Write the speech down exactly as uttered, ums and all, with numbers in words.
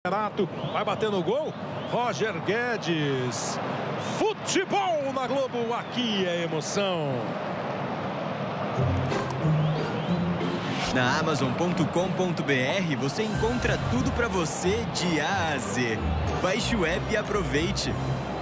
Renato vai bater no gol. Roger Guedes. Futebol na Globo, aqui é emoção. Na Amazon ponto com ponto br você encontra tudo para você de A a Z. Baixe o app e aproveite.